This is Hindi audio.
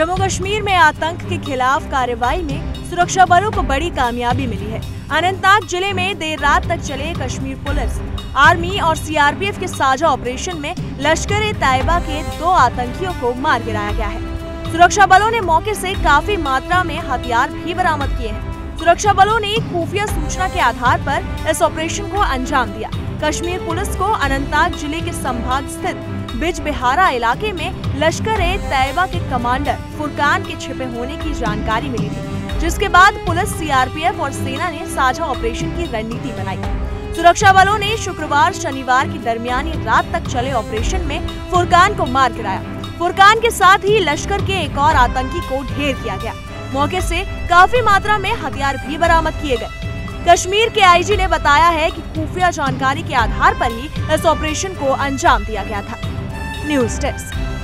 जम्मू कश्मीर में आतंक के खिलाफ कार्रवाई में सुरक्षा बलों को बड़ी कामयाबी मिली है। अनंतनाग जिले में देर रात तक चले कश्मीर पुलिस, आर्मी और सीआरपीएफ के साझा ऑपरेशन में लश्कर-ए-तैयबा के 2 आतंकियों को मार गिराया गया है। सुरक्षा बलों ने मौके से काफी मात्रा में हथियार भी बरामद किए हैं। सुरक्षा बलों ने खुफिया सूचना के आधार पर इस ऑपरेशन को अंजाम दिया। कश्मीर पुलिस को अनंतनाग जिले के संभाग स्थित बिजबिहारा इलाके में लश्कर-ए-तैयबा के कमांडर फुरकान के छिपे होने की जानकारी मिली थी, जिसके बाद पुलिस, सीआरपीएफ और सेना ने साझा ऑपरेशन की रणनीति बनाई। सुरक्षा बलों ने शुक्रवार शनिवार की दरमियानी रात तक चले ऑपरेशन में फुरकान को मार गिराया। फुरकान के साथ ही लश्कर के एक और आतंकी को ढेर किया गया। मौके से काफी मात्रा में हथियार भी बरामद किए गए। कश्मीर के आईजी ने बताया है कि खुफिया जानकारी के आधार पर ही इस ऑपरेशन को अंजाम दिया गया था। News desk.